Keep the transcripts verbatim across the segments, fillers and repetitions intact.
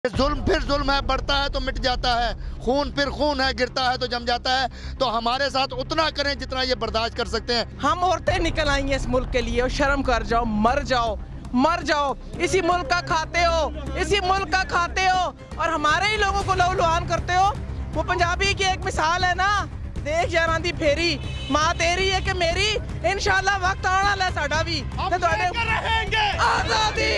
जुल्म फिर जुल्म है, बढ़ता है तो मिट जाता है, खून फिर खून है, गिरता है तो जम जाता है। तो हमारे साथ उतना करें जितना ये बर्दाश्त कर सकते हैं। हम औरतें निकल आई हैं इस मुल्क के लिए और शर्म कर जाओ, मर जाओ, मर जाओ। इसी मुल्क का खाते हो, इसी मुल्क का खाते हो और हमारे ही लोगों को लहूलुहान करते हो। वो पंजाबी की एक मिसाल है ना, देख यारां दी फेरी, माँ तेरी है कि मेरी, इंशाल्लाह वक्त आना है साडा भी आज़ादी,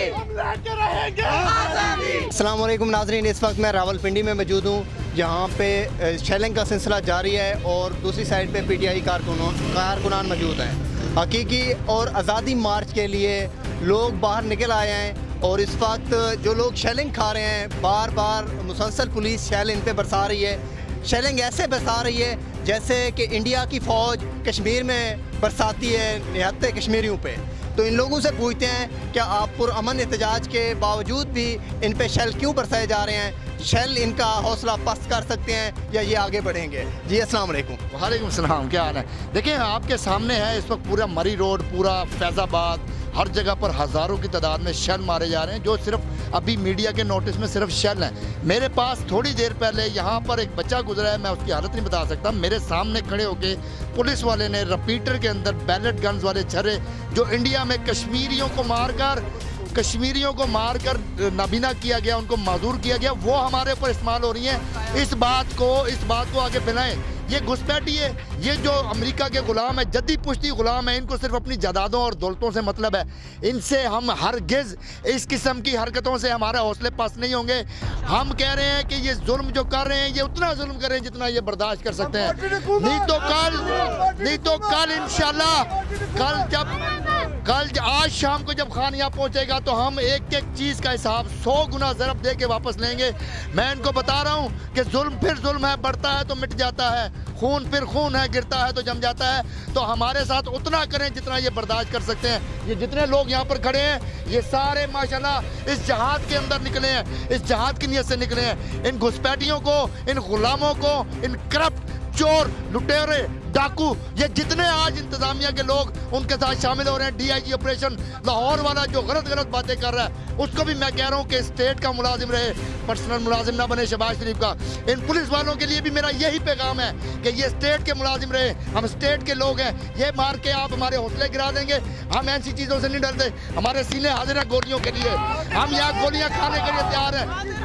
आज़ादी। अस्सलाम वालेकुम नाज़रीन, इस वक्त मैं रावलपिंडी में मौजूद हूँ जहाँ पे शेलिंग का सिलसिला जारी है और दूसरी साइड पे पीटीआई कारकुनान कारकुनान मौजूद हैं। हकीकी और आज़ादी मार्च के लिए लोग बाहर निकल आए हैं और इस वक्त जो लोग शेलिंग खा रहे हैं, बार बार मुसलसल पुलिस शेल इन पे बरसा रही है। शेलिंग ऐसे बरसा रही है जैसे कि इंडिया की फ़ौज कश्मीर में बरसाती है निहत्ते कश्मीरियों पे। तो इन लोगों से पूछते हैं क्या आप पुरअमन एहतजाज के बावजूद भी इन पे शेल क्यों बरसाए जा रहे हैं? शेल इनका हौसला पस्त कर सकते हैं या ये आगे बढ़ेंगे? जी अस्सलाम वालेकुम। वालेकुम सलाम, क्या हाल है? देखिए आपके सामने है इस वक्त पूरा मरी रोड, पूरा फैज़ाबाद, हर जगह पर हज़ारों की तादाद में शेल मारे जा रहे हैं, जो सिर्फ अभी मीडिया के नोटिस में सिर्फ शेल हैं। मेरे पास थोड़ी देर पहले यहाँ पर एक बच्चा गुजरा है, मैं उसकी हालत नहीं बता सकता। मेरे सामने खड़े होके पुलिस वाले ने रिपीटर के अंदर बैलेट गन्स वाले छर्रे जो इंडिया में कश्मीरियों को मारकर कश्मीरियों को मारकर नाबीना किया गया, उनको माजूर किया गया, वो हमारे ऊपर इस्तेमाल हो रही हैं। इस बात को इस बात को आगे फैलाएं। ये घुसपैठी है, ये जो अमेरिका के गुलाम है, जद्दी पुश्ती गुलाम है, इनको सिर्फ अपनी जायदादों और दौलतों से मतलब है। इनसे हम हरगिज़ इस किस्म की हरकतों से हमारे हौसले पस्त नहीं होंगे। हम कह रहे हैं कि ये जुल्म जो कर रहे हैं ये उतना जुल्म करें जितना ये बर्दाश्त कर सकते हैं। नहीं तो कल नहीं तो कल इंशाल्लाह कल जब कल आज शाम को जब खान यहाँ पहुँचेगा तो हम एक एक चीज़ का हिसाब सौ गुना ज़रब दे के वापस लेंगे। मैं इनको बता रहा हूँ कि जुल्म फिर जुल्म है, बढ़ता है तो मिट जाता है, खून फिर खून है, गिरता है तो जम जाता है। तो हमारे साथ उतना करें जितना ये बर्दाश्त कर सकते हैं। ये जितने लोग यहाँ पर खड़े हैं ये सारे माशाल्लाह इस जहाद के अंदर निकले हैं, इस जहाद की नीयत से निकले हैं। इन घुसपैठियों को, इन गुलामों को, इन करप्ट चोर, लुटेरे, डाकू, ये जितने आज इंतजामिया के लोग उनके साथ शामिल हो रहे हैं। डीआईजी ऑपरेशन लाहौर वाला जो गलत गलत बातें कर रहा है उसको भी मैं कह रहा हूँ कि स्टेट का मुलाजिम रहे, पर्सनल मुलाजिम ना बने शहबाज शरीफ का। इन पुलिस वालों के लिए भी मेरा यही पैगाम है कि ये स्टेट के मुलाजिम रहे, हम स्टेट के लोग हैं। ये मार के आप हमारे हौसले गिरा देंगे, हम ऐसी चीज़ों से नहीं डरते। हमारे सीने हाजिर है गोलियों के लिए, हम यहाँ गोलियाँ खाने के लिए तैयार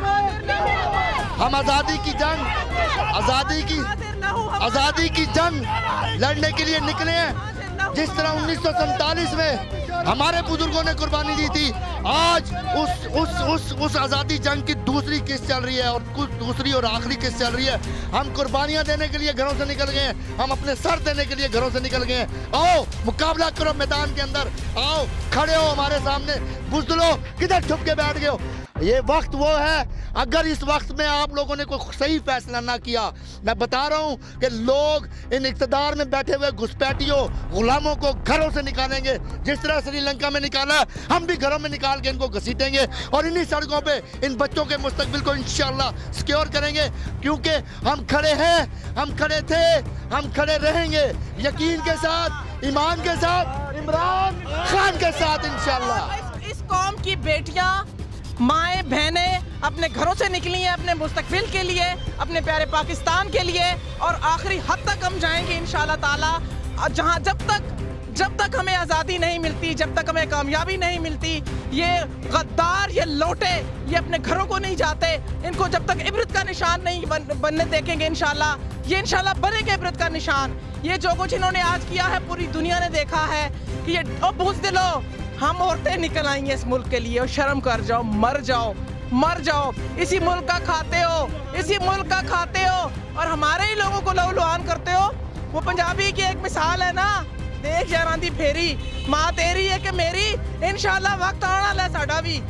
हैं। हम आज़ादी की जंग आज़ादी की आज़ादी की जंग लड़ने के लिए निकले हैं। जिस तरह उन्नीस सौ सैंतालीस में हमारे बुजुर्गों ने कुर्बानी दी थी, आज उस उस उस उस आज़ादी जंग की दूसरी किस्त चल रही है और कुछ दूसरी और आखिरी किस्त चल रही है। हम कुर्बानियां देने के लिए घरों से निकल गए हैं, हम अपने सर देने के लिए घरों से निकल गए हैं। आओ मुकाबला करो मैदान के अंदर, आओ खड़े हो हमारे सामने। बुज़दिलो किधर छुप के बैठ गए हो? ये वक्त वो है, अगर इस वक्त में आप लोगों ने कोई सही फैसला ना किया, मैं बता रहा हूँ कि लोग इन इक़्तिदार में बैठे हुए घुसपैठियों गुलामों को घरों से निकालेंगे। जिस तरह श्रीलंका में निकाला, हम भी घरों में निकाल के इनको घसीटेंगे और इन्हीं सड़कों पे इन बच्चों के मुस्तकबिल को इंशाअल्लाह सिक्योर करेंगे। क्योंकि हम खड़े हैं, हम खड़े थे, हम खड़े रहेंगे, यकीन के साथ, ईमान के साथ, इमरान खान के साथ इंशाअल्लाह। इस, इस कौम की बेटियां, माएँ, बहनें अपने घरों से निकली हैं अपने मुस्तकबिल के लिए, अपने प्यारे पाकिस्तान के लिए और आखिरी हद तक हम जाएंगे इंशाअल्लाह ताला। जहाँ जब तक जब तक हमें आज़ादी नहीं मिलती, जब तक हमें कामयाबी नहीं मिलती, ये गद्दार, ये लोटे, ये अपने घरों को नहीं जाते। इनको जब तक इबरत का निशान नहीं बन, बनने देखेंगे इंशाअल्लाह, ये इंशाअल्लाह बनेगा इबरत का निशान। ये जो कुछ इन्होंने आज किया है पूरी दुनिया ने देखा है कि ये ओ बुज़दिलो, हम औरतें निकल आई हैं इस मुल्क के लिए और शर्म कर जाओ, मर जाओ, मर जाओ। इसी मुल्क का खाते हो, इसी मुल्क का खाते हो और हमारे ही लोगों को लहूलुहान करते हो। वो पंजाबी की एक मिसाल है ना, देख यारां दी फेरी, माँ तेरी है कि मेरी, इंशाअल्लाह वक्त आना है साडा भी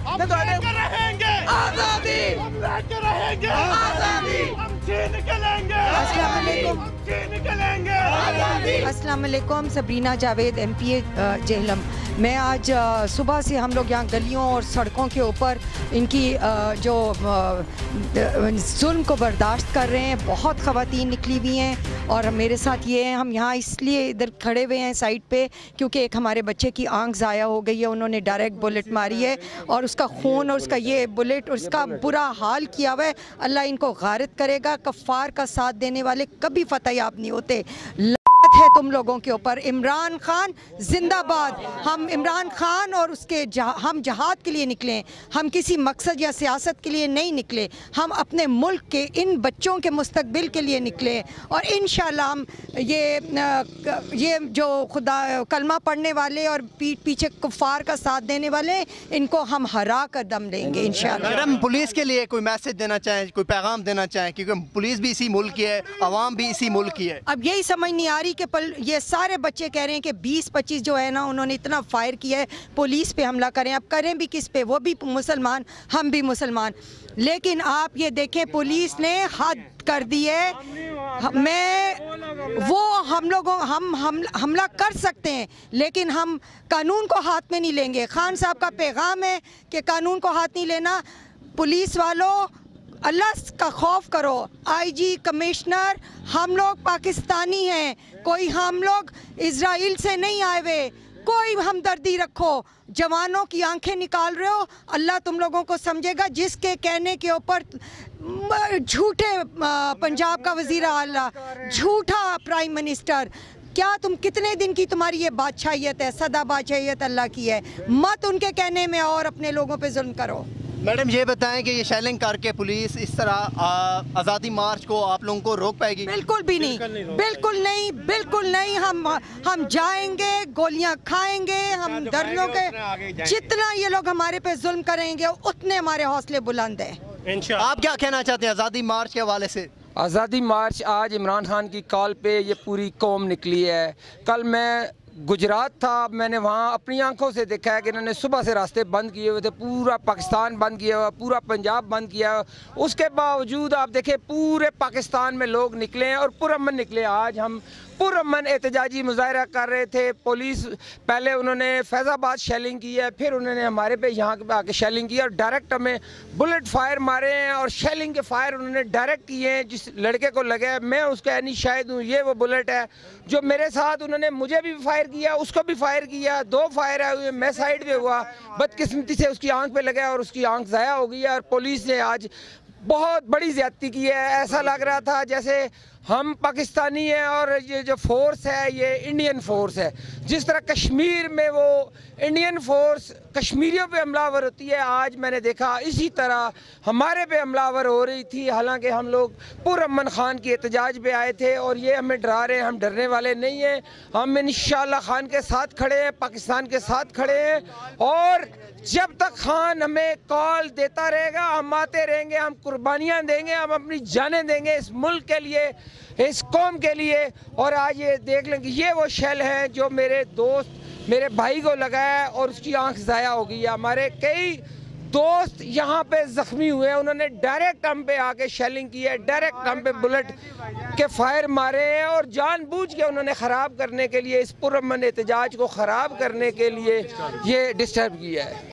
आज़ादी, आज़ादी। अस्सलाम वालेकुम, Sabrina Javed, M P A Jhelum. मैं आज सुबह से हम लोग यहाँ गलियों और सड़कों के ऊपर इनकी जो जुल्म को बर्दाश्त कर रहे हैं। बहुत ख़वातीन निकली हुई हैं और मेरे साथ ये हैं, हम यहाँ इसलिए इधर खड़े हुए हैं साइड पे क्योंकि एक हमारे बच्चे की आंख ज़ाया हो गई है, उन्होंने डायरेक्ट बुलेट मारी है और उसका खून और उसका ये बुलेट और उसका बुरा हाल किया हुआ है। अल्लाह इनको गारत करेगा। कफ़ार का साथ देने वाले कभी फतह याब नहीं होते। है तुम लोगों के ऊपर। इमरान खान जिंदाबाद। हम इमरान खान और उसके जहा, हम जहाद के लिए निकले, हम किसी मकसद या सियासत के लिए नहीं निकले, हम अपने मुल्क के इन बच्चों के मुस्तकबिल के लिए निकले। और इंशाल्लाह हम ये ये जो खुदा कलमा पढ़ने वाले और पीठ पीछे कुफार का साथ देने वाले, इनको हम हरा कर दम लेंगे इंशाल्लाह। मैडम, पुलिस के लिए कोई मैसेज देना चाहें, कोई पैगाम देना चाहें, क्योंकि पुलिस भी इसी मुल्क की है, आवाम भी इसी मुल्क की है। अब यही समझ नहीं आ रही कि पल ये सारे बच्चे कह रहे हैं कि बीस पच्चीस जो है ना, उन्होंने इतना फायर किया है, पुलिस पे हमला करें। अब करें भी किस पे? वो भी मुसलमान, हम भी मुसलमान। लेकिन आप ये देखें, पुलिस ने हद कर दी है। मैं वो हम लोगों हम हम हमला कर सकते हैं, लेकिन हम कानून को हाथ में नहीं लेंगे। खान साहब का पैगाम है कि कानून को हाथ नहीं लेना। पुलिस वालों, अल्लाह का खौफ करो। आईजी, कमिश्नर, हम लोग पाकिस्तानी हैं, कोई हम लोग इजराइल से नहीं आए हुए। कोई हमदर्दी रखो। जवानों की आंखें निकाल रहे हो, अल्लाह तुम लोगों को समझेगा। जिसके कहने के ऊपर झूठे पंजाब का वजीर आला, झूठा प्राइम मिनिस्टर, क्या तुम कितने दिन की तुम्हारी ये बादशाहियत है? सदा बादशाहियत अल्लाह की है। मत उनके कहने में और अपने लोगों पे जुल्म करो। मैडम, ये बताएं कि ये शेलिंग करके पुलिस इस तरह आज़ादी मार्च को आप लोगों को रोक पाएगी? बिल्कुल भी नहीं, बिल्कुल नहीं, बिल्कुल नहीं। हम हम जाएंगे, गोलियां खाएंगे, हम डरनों के जितना ये लोग हमारे पे जुल्म करेंगे उतने हमारे हौसले बुलंद हैं। आप क्या कहना चाहते हैं आज़ादी मार्च के हवाले से? आज़ादी मार्च आज इमरान खान की कॉल पे ये पूरी कौम निकली है। कल मैं गुजरात था, मैंने वहाँ अपनी आंखों से देखा है कि इन्होंने सुबह से रास्ते बंद किए हुए थे, पूरा पाकिस्तान बंद किया हुआ, पूरा पंजाब बंद किया हुआ। उसके बावजूद आप देखें पूरे पाकिस्तान में लोग निकले हैं और पुरअमन निकले। आज हम पुरअमन एहतजाजी मुजाहरा कर रहे थे। पुलिस पहले उन्होंने फैज़ाबाद शेलिंग की है, फिर उन्होंने हमारे पे यहाँ पे आके शेलिंग की और डायरेक्ट हमें बुलेट फायर मारे हैं और शेलिंग के फायर उन्होंने डायरेक्ट किए हैं। जिस लड़के को लगे, मैं उसका यानी शायद हूँ, ये वो बुलेट है जो मेरे साथ, उन्होंने मुझे भी फायर किया, उसको भी फायर किया, दो फायर आए हुए, मैं साइड पे हुआ, बदकिस्मती से उसकी आंख पे लगा और उसकी आंख ज़ाया हो गई है। और पुलिस ने आज बहुत बड़ी ज़्यादती की है। ऐसा लग रहा था जैसे हम पाकिस्तानी हैं और ये जो फोर्स है ये इंडियन फोर्स है। जिस तरह कश्मीर में वो इंडियन फोर्स कश्मीरियों पे हमलावर होती है, आज मैंने देखा इसी तरह हमारे पे हमलावर हो रही थी। हालांकि हम लोग पुरअमन खान की एहतजाज पे आए थे और ये हमें डरा रहे हैं, हम डरने वाले नहीं हैं। हम इंशाल्लाह खान के साथ खड़े हैं, पाकिस्तान के साथ खड़े हैं और जब तक खान हमें कॉल देता रहेगा हम आते रहेंगे, हम कुर्बानियाँ देंगे, हम अपनी जानें देंगे इस मुल्क के लिए, इस कौम के लिए। और आज ये देख लें कि ये वो शेल है जो मेरे दोस्त, मेरे भाई को लगा है और उसकी आंख ज़ाया हो गई है। हमारे कई दोस्त यहाँ पे ज़ख्मी हुए हैं, उन्होंने डायरेक्ट हम पे आके शेलिंग की है, डायरेक्ट हम पे बुलेट के फायर मारे हैं और जानबूझ के उन्होंने ख़राब करने के लिए, इस पुरअमन एहतजाज को ख़राब करने के लिए ये डिस्टर्ब किया है।